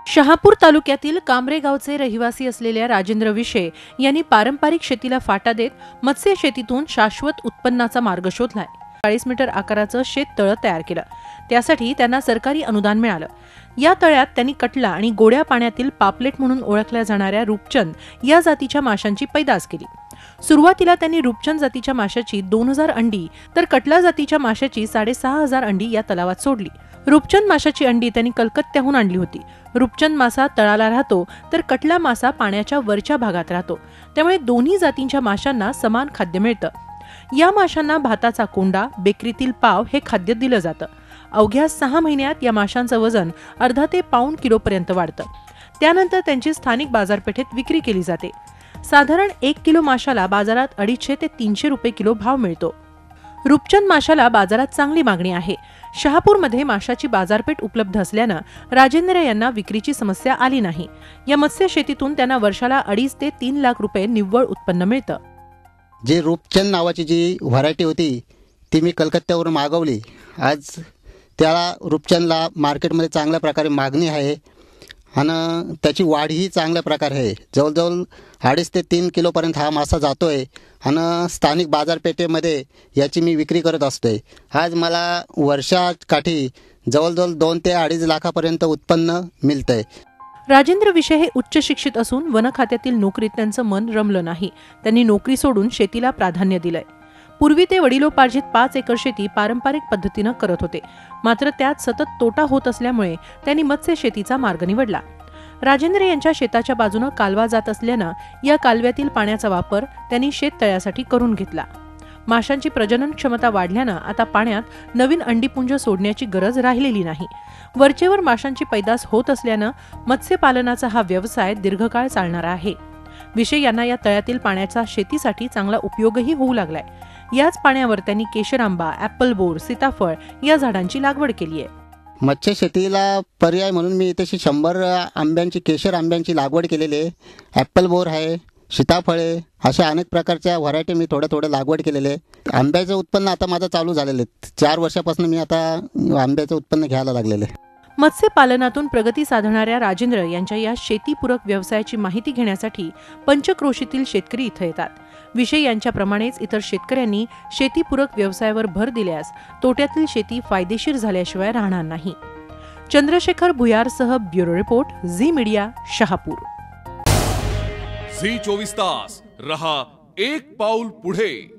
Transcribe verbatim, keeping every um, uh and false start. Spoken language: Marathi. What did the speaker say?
शहापूर तालुक्यातील कांबरे गावचे रहिवासी असलेल्या राजेंद्र विशे यांनी पारंपरिक शेतीला फाटा देत मत्स्य शेतीतून शाश्वत उत्पन्नाचा मार्ग शोधलाय. चाळीस मीटर आकाराचं शेततळं तयार केलं. त्यासाठी त्यांना सरकारी अनुदान मिळालं. या तळ्यात त्यांनी कटला आणि गोड्या पाण्यातील पापलेट म्हणून ओळखल्या जाणाऱ्या रूपचंद या जातीच्या माशांची पैदास केली. सुरुवातीला त्यांनी रूपचंद जातीच्या माशाची दोन हजार अंडी तर कटला जातीच्या माशाची साडेसहा हजार अंडी या तलावात सोडली. रूपचंद माशाची अंडी त्यांनी कलकत्त्याहून आणली होती. रूपचंद मासा तळाला राहतो तर कटला मासा पाण्याच्या वरच्या भागात राहतो. त्यामुळे दोन्ही जातींच्या माशांना समान खाद्य मिळतं. या माशांना भाताचा कोंडा, बेकरीतील पाव हे खाद्य दिलं जातं. अवघ्या सहा महिन्यात या माशांचं वजन अर्धा ते पाऊण किलोपर्यंत वाढतं. त्यानंतर त्यांची स्थानिक बाजारपेठेत विक्री केली जाते. साधारण एक किलो माशाला बाजारात अडीचशे ते तीनशे रुपये किलो भाव मिळतो. रूपचंद माशाला बाजारात चांगली मागणी आहे. शहापूरमध्ये माशाची बाजारपेठ उपलब्ध असल्यानं राजेंद्र यांना विक्रीची समस्या आली नाही. या मत्स्य शेतीतून त्यांना वर्षाला अडीच ते तीन लाख रुपये निव्वळ उत्पन्न मिळतं. जे रूपचंद नावाची जी व्हरायटी होती ती मी कलकत्त्यावरून मागवली. आज त्याला रूपचंदला मार्केटमध्ये चांगल्या प्रकारे मागणी आहे आणि त्याची वाढही चांगल्या प्रकारे आहे. जवळजवळ अडीच ते तीन किलोपर्यंत हा मासा जातो आहे आणि स्थानिक बाजारपेठेमध्ये याची मी विक्री करत असतो आहे. आज मला वर्षाकाठी जवळजवळ दोन ते अडीच लाखापर्यंत उत्पन्न मिळतं आहे. राजेंद्र विशे हे उच्च शिक्षित असून वन खात्यातील नोकरीत त्यांचं मन रमलं नाही. त्यांनी नोकरी सोडून शेतीला प्राधान्य दिलंय. पूर्वी ते वडिलोपार्जित पाच एकर शेती पारंपरिक पद्धतीनं करत होते. मात्र त्यात सतत तोटा होत असल्यामुळे त्यांनी मत्स्य शेतीचा मार्ग निवडला. राजेंद्र यांच्या शेताच्या बाजूनं कालवा जात असल्यानं या कालव्यातील पाण्याचा वापर त्यांनी शेततळ्यासाठी करून घेतला. माशांची प्रजनन क्षमता वाढल्यानं आता पाण्यात नवीन अंडीपुंज सोडण्याची गरज राहिलेली नाही. वरचेवर माशांची पैदास होत असल्यानं मत्स्यपालनाचा हा व्यवसाय दीर्घकाळ चालणारा आहे. विशे यांना या तळ्यातील पाण्याचा शेतीसाठी चांगला उपयोगही होऊ लागलाय. याच पाण्यावर त्यांनी केशर आंबा, ऍपल बोर, सीताफळ या झाडांची लागवड केली आहे. मत्स्य शेतीला पर्याय म्हणून मी इथे शंभर आंब्यांची केशर आंब्यांची लागवड केलेली आहे. ॲपल बोर आहे, सीताफळे अशा अनेक प्रकारच्या व्हरायटी मी थोडं थोडं लागवड केलेले आहे. आंब्याचं उत्पन्न आता माझं चालू झालेलं आहे. चार वर्षापासून मी आता आंब्याचं उत्पन्न घ्यायला लागलेलं आहे. मत्स्यपालनातून प्रगती साधणाऱ्या राजेंद्र यांच्या या शेतीपूरक व्यवसायाची माहिती घेण्यासाठी पंचक्रोशीतील शेतकरी इथं येतात. विशे यांच्याप्रमाणेच इतर शेतकऱ्यांनी शेतीपूरक व्यवसायावर भर दिल्यास तोट्यातील शेती फायदेशीर झाल्याशिवाय राहणार नाही. चंद्रशेखर भुयारसह bureau report, Zee media, Shahapur. Zee चोवीस तास रहा एक पाऊल पुढे.